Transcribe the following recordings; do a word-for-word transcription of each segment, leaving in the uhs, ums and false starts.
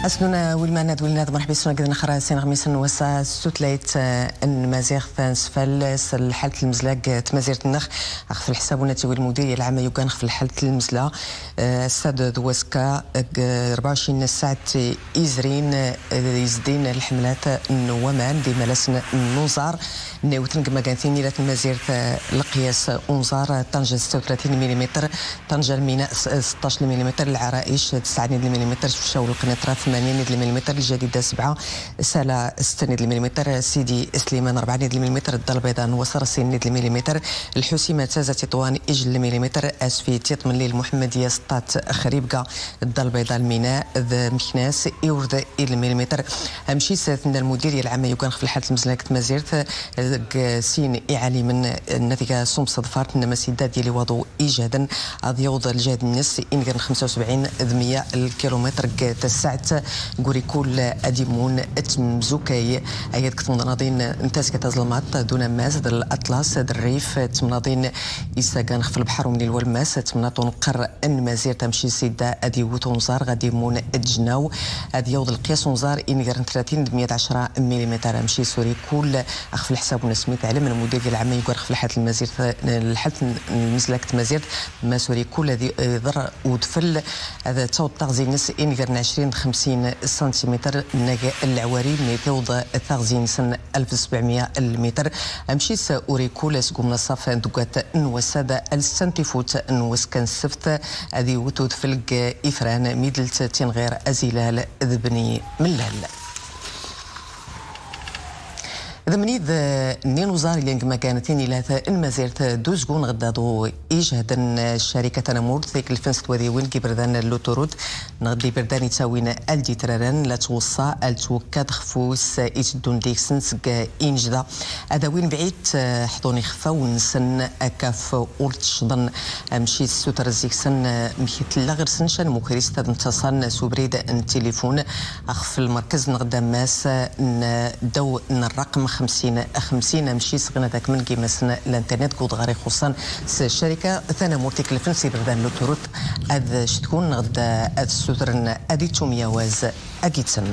أسنونا والماند ولناد مرحبا سنة قدنا خرا سين غميس نوسا ستليت المزيغ فانسفل الحالة المزلاق تمازيرت النخ أخف الحساب ونتي والمدير العام يوكان خف الحالة المزلا استاد دواسكا أربعة وعشرين ساعة إزرين يزدين الحملات النوامان دي ملاسن النوزار نيوتن كما كانتين إلى المزيرت القياس أنظار طنجة ستة وثلاثين مليمتر طنجة الميناء ستة عشر مليمتر العرائش تسعة مليمتر شفشاو القنيطرة ثمانية مليمتر الجديدة سبعة سالا ستة مليمتر سيدي سليمان أربعة مليمتر الدار البيضاء نوصر ستين مليمتر الحسيمة تازة تطوان إجل مليمتر أسفي تيط من المحمدية سطات خريبكا الدار البيضاء الميناء ذا مكناس إورد مليمتر أمشي ساثنا المدير العام يكون في الحالة المزلاك تمازيرت سين إعالي من النتيجة صوم صدفارت إنما سيدات ديالي وضو إيجادا أضيوض الجهد الناس إنغان خمسة وسبعين ذمية الكيلومتر تسعة غوريكول أديمون تمزوكاي أياد كتمناضين انتاز كتظلمات دون ماز در الأطلس در الريف تمناضين إساقان خف البحر ومن الولماس تمناطون قر أن مازير تمشي سيدة أدي وتونزار غاديمون الجناو أديوض القياس ونزار إنغان ثلاثين ذمية عشرة مليمتر أمشي سوري كل أخف الحساب ونسميت على من المدير العام يقول خف الحالة المزير الحالة المزلاك تمازير ما سوري كل هذه ذر ودفل هذا تو التغزينس إنغان عشرين خمسين سنتيمتر نجا العواري ميتوض ثغزين سن ألف وسبعمية المتر أمشي سأوريكول سقوم نصف دوقات نوسادة السنتيفوت نوسكن سفت هذه وتود فلق إفران ميدلت تنغير أزيلال ذبني ملال إذا منيد نينوزار اللي ما كانتين إلى المزيرت دوزقون غدادو إيجادا شركة نمور ذيك الفنس وذي وين كبردان اللوتورود نغدي بردان يتساوين الدي تراران لا توصى التوكاد خفوس إتدون ديكسنس إنجدا هذا وين بعيد حضوني خفا ونسن أكاف أورت شضن مشي ستر زيكسن مشيت لا سنشان مكريس تنتصان سوبريد التليفون أخف المركز نغدا ماس دو الرقم خمسين خمسين مشي سغنا ذاك من كيماسنا الانترنت كود غاري خصوصا الشركه ثانا مورتيك الفنسي بردان لوتوروت اذ شتكون غدا اذ السوترن ادي توميا واز اكيتسن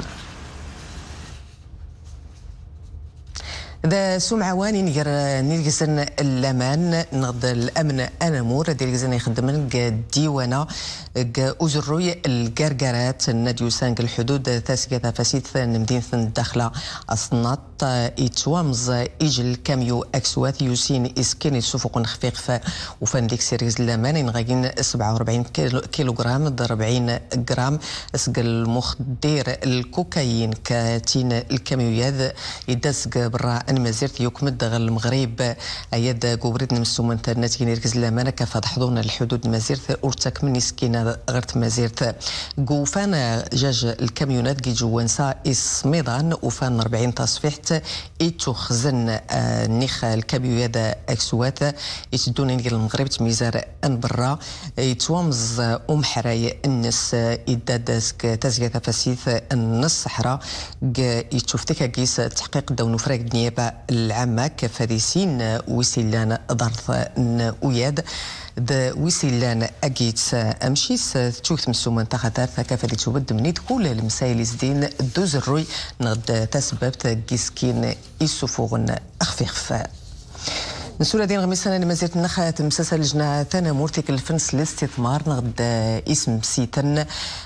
ذا سمعة واني نير نيرجسن الأمان نغض الأمن أنا مور ديرجسن يخدمن ديوانا أزروي الجرجرات الناديوسان الحدود تاسكة فاسيت نمدين داخلة أصنات إتوامز إجل كاميو أكسوات يوسين إسكين سفق خفيف وفان ديك سيريز الأمان نغاين سبعة وأربعين كيلوغرام ضد أربعين جرام اسق المخدر الكوكايين كاتين الكاميويات يدسق برا المزيرت يكمد غل المغرب اياد قبرتنا مسوم انترنت يركز الامانه كفاد حضورنا الحدود المزيرت اورتك من سكينه غرت مزيرت قوفان جاج الكاميونات كي جوانسا اسميضان وفان أربعين تصفيحت يتخزن نيخ الكاميويات اكسوات يتدون نير المغرب تميزار ان برا يتوامز ام حراي الناس يدادسك تزكيه فاسيث النص صحراء يتشوفتك كيس تحقيق دون فراق النيابه العامة كفارسين وسيلان ضرث وياد ذا وسيلان أجيتس أمشيس تشوف مسوما تخطر فكفري تبد منيد كل المسائل زدين دوز الروي نغد تسببت جيسكين يسوفوغن أخفيخ نسول دين غميسنا لمزيرت النخا تمسس لجنة تانا مورتيك الفنس الاستثمار نغد اسم سيتن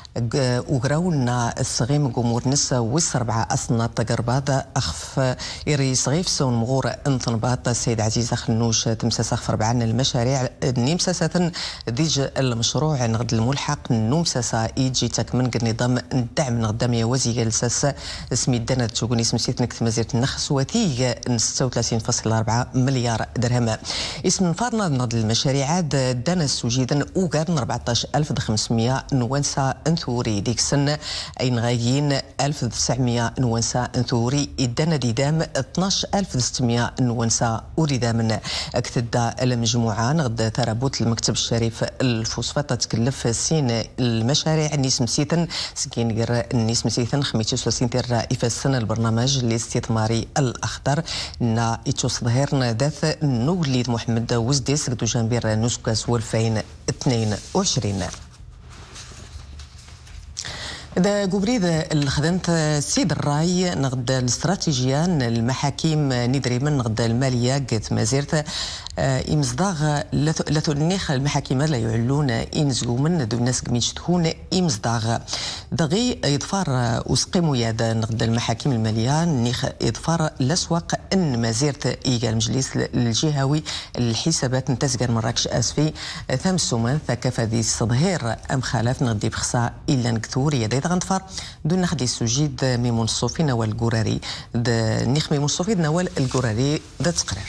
وقراولنا الصغيم قمور نسا ويس أربعة أصنا تقربات أخف إري صغيف سون مغور انطنبات السيد عزيز خنوش تمسس أخف أربعة المشاريع نمساسة ديج المشروع نغد الملحق نمساسة إيجي تكمن نظام الدعم نغدام يوازي جلساس اسمي الدنا تشوقني اسم سيتنك تمازيرت النخس وثيق ستة وثلاثين فاصلة أربعة مليار درهم اسم فارنا نغد المشاريع دانا السوجيدا وقارن أربعتاش ألف وخمسمية نوانسا ثوري ديك السنة أين غايين ألف وتسعمية نوانسا ثوري إدانا ديدام اثناش ألف وستمية نوانسا وريدام اكتدا المجموعة نغدا ترابط المكتب الشريف الفوسفات تكلف سين المشاريع نيس مسيتن سكين غير نيس مسيتن خميتوس وسين رائفة السنة البرنامج الاستثماري الأخضر نا إتوس ظهيرنا ذات نوليد محمد وزديس دو جانبير نسكاس ألفين واثنين وعشرين دا قبريد الخدمت سيد الراي نغد الاستراتيجية المحاكم ندريمن نغد المالية قد مازيرت إمزداغ لثو النيخ المحاكم لا يعلون إنزو من دو الناس قميش تكون إمزداغ دغي إضفار وسقيمو ياد نغد المحاكم المالية نيخ إضفار الأسواق إن مازيرت إيجا المجلس الجهوي الحسابات نتسقر مراكش أسفي ثم سومان ثكافة ذي الصظهير أم خلاف نغدي بخصا إلا نكثور يدي غنطفر دون نخدي السجيد ميمون الصوفي نوال القراري نيخ ميمون الصوفي نوال القراري ذا تقرير.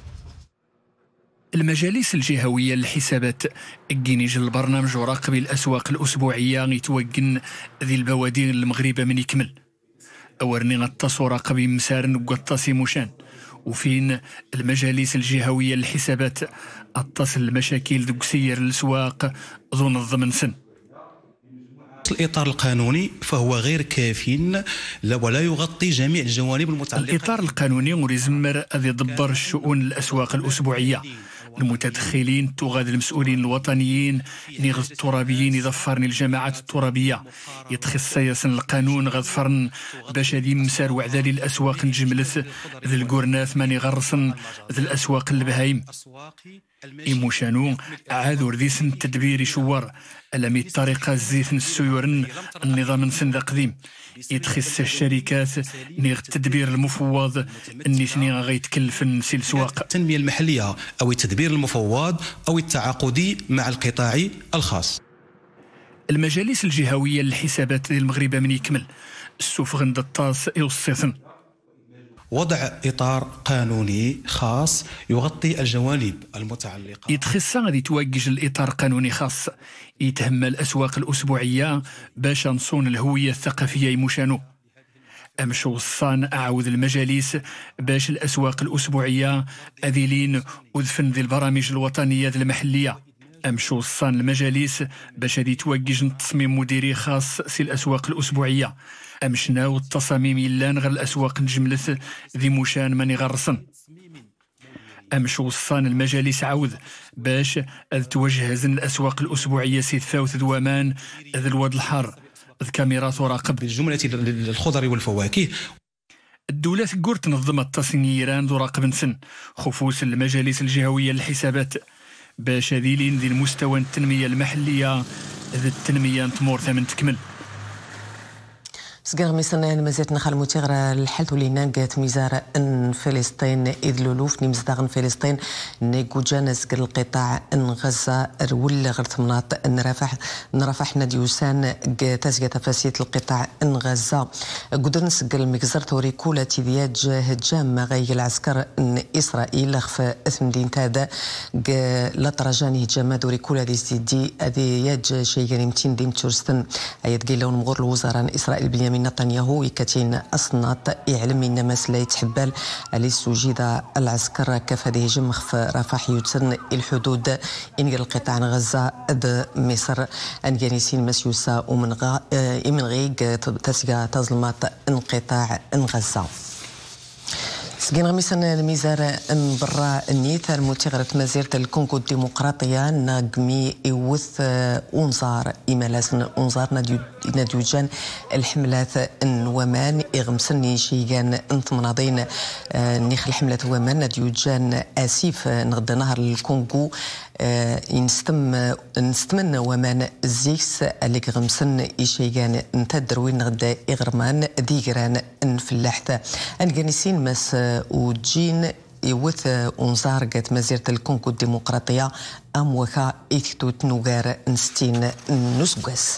المجالس الجهوية للحسابات كينيج البرنامج وراقب الأسواق الأسبوعية يتوجن ذي البوادير المغربة من يكمل أورني غطاس وراقب مسارن وغطاسي موشان وفين المجالس الجهوية للحسابات غطاس المشاكل ذو سير الأسواق ذو الضمن سن. الإطار القانوني فهو غير كاف ولا يغطي جميع الجوانب المتعلقة. الإطار القانوني وريزمر أذي دبر الشؤون الأسواق الأسبوعية المتدخلين تغاد المسؤولين الوطنيين نغز الترابيين يظفرني الجماعات الترابية يتخص سياسا القانون غظفرن باش هذه مسار وعدالي الأسواق نجملث ذي القرناث ماني غرسن ذي الأسواق البهايم إيموشانو عادو رديس التدبير شوار ألمي الطريقة زيت السيورن النظام نسن قديم يتخص الشركات نيغ التدبير المفوض النسني غيتكلف نسي السواق التنمية المحلية أو التدبير المفوض أو التعاقدي مع القطاع الخاص. المجالس الجهوية للحسابات المغربة من يكمل السوفغن دطاس يوصيثن وضع إطار قانوني خاص يغطي الجوانب المتعلقة. يتخص غادي توجج الإطار قانوني خاص يتهم الأسواق الأسبوعية باش نصون الهوية الثقافية يموشانو أمش وصان أعوذ المجالس باش الأسواق الأسبوعية أذيلين وذفن ذي البرامج الوطنية المحلية أمش وصان المجالس باش هذه توجج تصميم مديري خاص في الأسواق الأسبوعية أمشنا والتصاميم يلان غير الأسواق نجملث ذي موشان ماني غرسن أمش وصان المجالس عاوذ باش أذ توجهزن الأسواق الأسبوعية سيد فاوت دوامان ذي الواد الحار ذ كاميرات وراقب بالجملة الخضر والفواكه. الدولة تقول تنظم التصنيران ذو راقب نسن خفوس المجالس الجهوية للحسابات باش هذيلين ذي المستوى التنمية المحلية ذي التنمية تمور ثمن تكمل. سكار ميسنا مازالت نخل متغرى الحالة ولينا قات ميزار ان فلسطين اذ لولوف نمزداغن فلسطين نيكو جانس القطاع ان غزة رول غرت مناط ان رفح نرفح ناديوسان تسقى تفاسيت القطاع ان غزة قدر نسقى المكزر توريكولا تيدياج هجام غاي العسكر ان اسرائيل خف اثم دين تادا لا ترجاني هجام دوريكولا دي سيدي ادي ياج شي غريمتين ديم تورستن ايات قيلون مغور الوزراء اسرائيل بنيامين نتنياهو يكتين أصنات يعلم إن مسلا يتحبال على سجيد العسكر كفده جمخ في رفح يتن الحدود إن القطاع غزة د مصر أن جانسين مسيوسا ومن غا من غيق تسقى تظلمات انقطاع غزة. سكين غميسنا الميزار ان برا النيث المتغرة مزيرة الكونغو الديمقراطية ناقمي يوث أنظار إمالاسن أنظار ناديوجان الحملات ومان إغمسن شيغان انثمناضين نيخ الحملات ومان ناديوجان آسيف نغدا نهر الكونغو نستم نستمنى ومان زيكس اللي غمسن إشيغان نتدروين غدا إغرمان ديغران نفلاحت أنجانسين مس وجين يوث أنظار قد مزيرة الكونغو الديمقراطية أم وكا إثتو تنوغار نستين نسقس.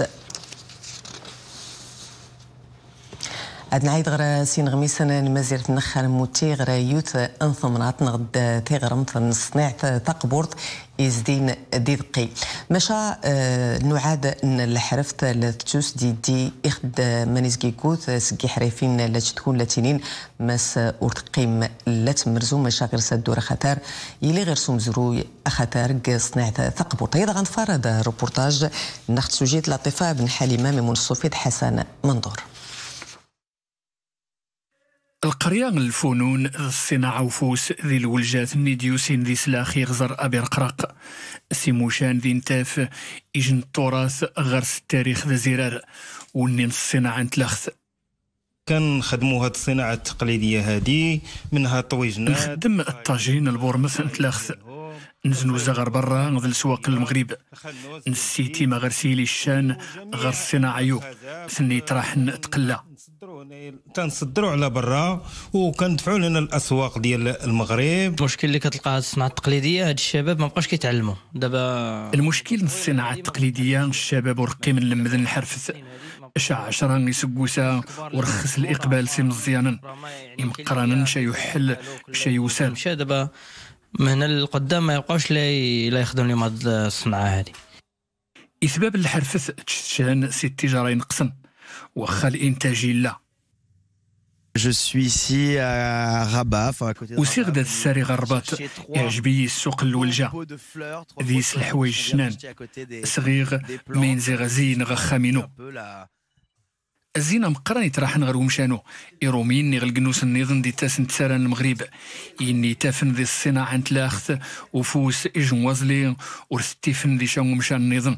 عاد نعيد غير سين غميسنا المزيرة نخر موتي غير يوث انثمنات نغد تيغرم صناعة تقبورت إزدين ديدقي مشا آه نعاد ان الحرفت لتوس دي دي إخد مانيزكي كوث سكي حريفين لا تكون لاتينين مس أرتقيم لا تمرزو مشاغل سدور خطر يلي غير سومزرو خطر صناعة تقبورت أيضا غنفرد روبورتاج ناخد سوجيت لطيفة بن حليمة من الصوفيد حسن منظور. القرية الفنون الصناعة وفوس ذي الولجات نديوسين ذي سلاخي غزر أبي رقراق سيموشان ذي نتاف إجن التراث غرس التاريخ ذا زرار ونين الصناعة نتلخث كنخدموا هاد الصناعة التقليدية هادي منها طويجنات نخدم الطاجين البورمث نتلخث نزنو زغر برا نضل السواق المغرب نسيتي ما غرسيلي الشان غير الصناعة يو ثني طراح تقلا تنصدروا على برا وكندفعوا لنا الاسواق ديال المغرب. المشكل اللي كتلقى الصناعه التقليديه هاد الشباب ما بقاش كيتعلموا دابا. المشكل الصناعه التقليديه الشباب ورقي من المدن الحرفث شا عشرة يسقوسا ورخص الاقبال سي مزيانا يمقرانا شا يحل شا يوسال مشى دابا من هنا للقدام ما يبقاوش لا يخدم لهم هاد الصناعه هادي. اسباب الحرفث تشان سي التجاره ينقصن واخا الانتاج لا. Je suis ici à Rabat, à côté de Rabat. غدا الساري غربات يعجبني السوق الولجة ذي الحوايج جنان صغير مين زي غزين غخامينو الزينة مقراني تراحن غير ومشانو إيرومين ني غلقنوس النظام دي تاسن تساران المغرب يني تافن ذي الصناعة نتلاخث وفوس إجنوازلي ورثتيفن ذي شان ومشان النظام.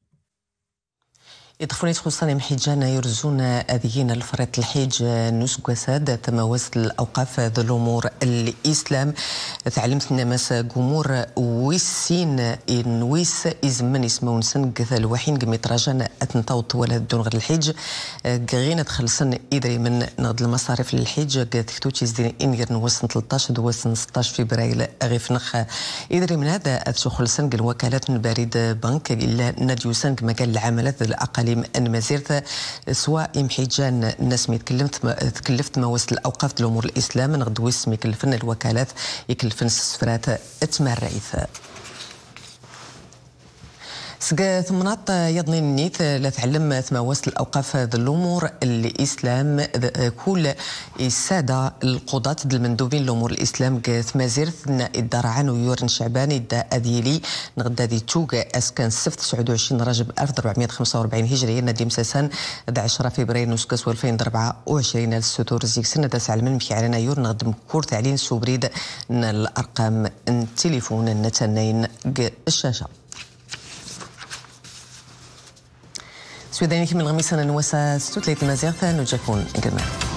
يدخلون يتخصني محيجانا يرزون أذيين الفريط الحيج نسق وساد تموست الأوقاف ذو الأمور الإسلام تعلمت نماس جمهور ويسين إن ويس إزمن اسمون سن قثال وحين قميت راجان أتنطوط ولا دون غير الحيج قغينا تخلصن إدري من نغد المصاريف للحيج تكتوتي زدين إنجر نوسن ثلاثة عشر دوسن ستة عشر فبراير غيف نخ إدري من هذا أتخلصن قل وكالات من بريد بنك إلا ناديوسان مجال العملات الأقل أن مازيرت سواء محيجان الناس مي تكلمت تكلفت مواسل الأوقاف الأمور الإسلام نغدو ويس ميكلفن الوكالات يكلفن السفرات اتمرعيث سقا ثمنات يضني النيت لا تعلم تمواسل الأوقاف ذو الأمور الإسلام كل السادة القضاة المندوبين الأمور الإسلام ثمازيرث الدرعان ويورن شعباني دا أديلي نغدا دي توغا أسكان السفت تسعة وعشرين رجب ألف وأربعمائة وخمسة وأربعين هجرية نادي مساسان عشرة فبراير نسكس ألفين وأربعة وعشرين الستور زيك سنة تسعة من مكي علينا يور نغدم كور تعلين سوبريد الأرقام التليفون النتنين الشاشة سويداني من الغميس أنا نوسا ستوت ليت مازيغ ثانو جاكون إنجرمان